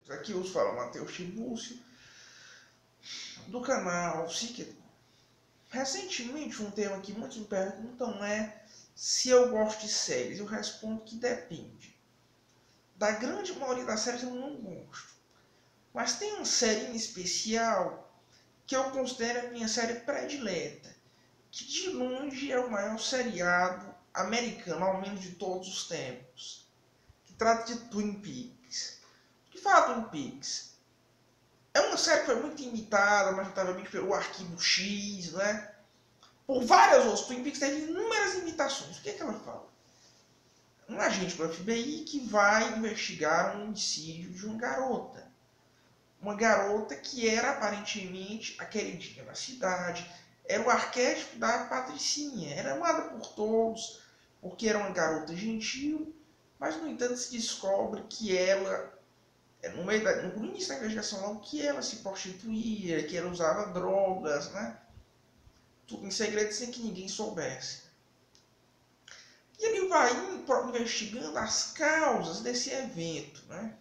Aqui os fala Matheus Tibúrcio, do canal Psique. Recentemente, um tema que muitos me perguntam é se eu gosto de séries. Eu respondo que depende. Da grande maioria das séries eu não gosto. Mas tem uma série em especial que eu considero a minha série predileta, que de longe é o maior seriado americano, ao menos de todos os tempos, que trata de Twin Peaks. O que fala Twin Peaks? É uma série que foi muito imitada, majoritariamente pelo Arquivo X, né? Por várias outras. Twin Peaks teve inúmeras imitações. O que é que ela fala? Um agente do FBI que vai investigar um homicídio de uma garota. Uma garota que era aparentemente a queridinha da cidade, era o arquétipo da patricinha, era amada por todos, porque era uma garota gentil, mas no entanto se descobre que ela, no início da investigação logo, que ela se prostituía, que ela usava drogas, né? Tudo em segredo sem que ninguém soubesse. E ele vai investigando as causas desse evento, né?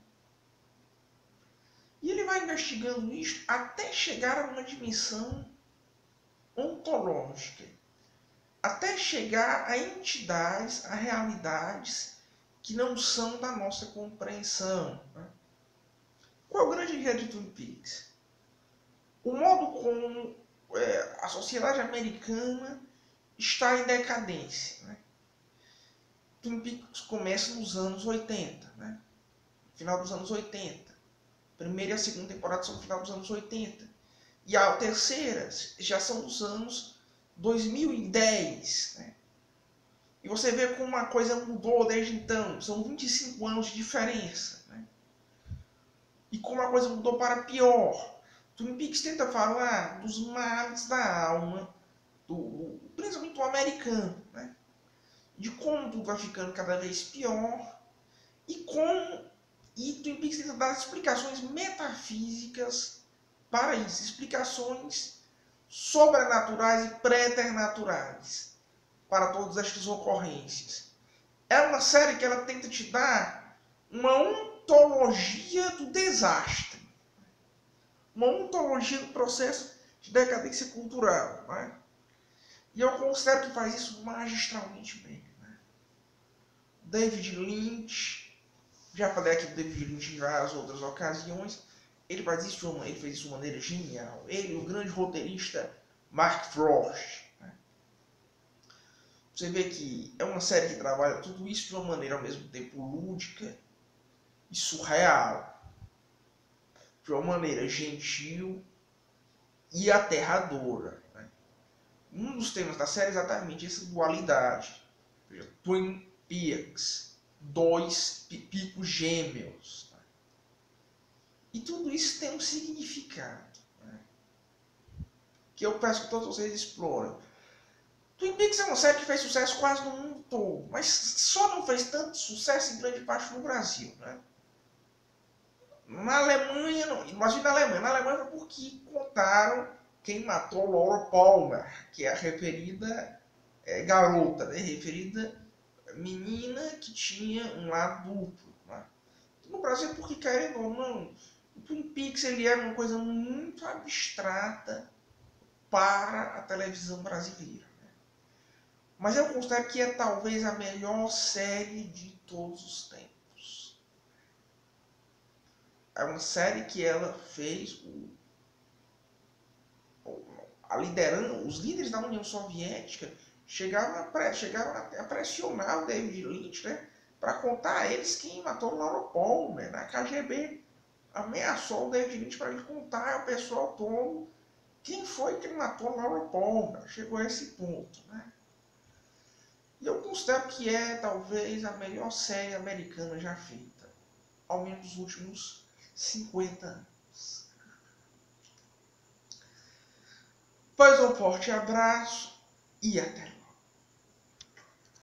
E ele vai investigando isso até chegar a uma dimensão ontológica, até chegar a entidades, a realidades que não são da nossa compreensão. Né? Qual é o grande enredo de Twin Peaks? O modo como a sociedade americana está em decadência. Né? Twin Peaks começa nos anos 80, né? Final dos anos 80. A primeira e a segunda temporada são no final dos anos 80. E a terceira já são os anos 2010. Né? E você vê como uma coisa mudou desde então. São 25 anos de diferença. Né? E como a coisa mudou para pior. Twin Peaks tenta falar dos males da alma, principalmente do americano. Né? De como tudo vai ficando cada vez pior. E Twin Peaks tenta dar explicações metafísicas para isso, explicações sobrenaturais e preternaturais para todas estas ocorrências. É uma série que ela tenta te dar uma ontologia do desastre, uma ontologia do processo de decadência cultural. Né? E eu considero que faz isso magistralmente bem. Né? David Lynch, já falei aqui do David Lynch em várias outras ocasiões, ele fez isso de uma maneira genial. Ele, o grande roteirista Mark Frost. Né? Você vê que é uma série que trabalha tudo isso de uma maneira ao mesmo tempo lúdica e surreal. De uma maneira gentil e aterradora. Né? Um dos temas da série é exatamente essa dualidade. Twin Peaks. Dois picos gêmeos. E tudo isso tem um significado, né? Que eu peço que todos vocês explorem. Twin Peaks é uma série que fez sucesso quase no mundo todo, mas só não fez tanto sucesso em grande parte no Brasil. Né? Na Alemanha, não, mas na Alemanha foi porque contaram quem matou Laura Palmer, que é a referida garota, né? Referida menina que tinha um lado duplo. Né? No Brasil, porque querendo ou não, o Twin Peaks ele era uma coisa muito abstrata para a televisão brasileira. Né? Mas eu considero que é talvez a melhor série de todos os tempos. É uma série que ela fez a liderança, os líderes da União Soviética chegaram a pressionar o David Lynch, né, para contar a eles quem matou Laura Palmer. Né? A KGB ameaçou o David Lynch para ele contar ao pessoal todo quem foi que matou Laura Palmer. Chegou a esse ponto. Né? E eu considero que é talvez a melhor série americana já feita, ao menos nos últimos 50 anos. Pois um forte abraço e até logo.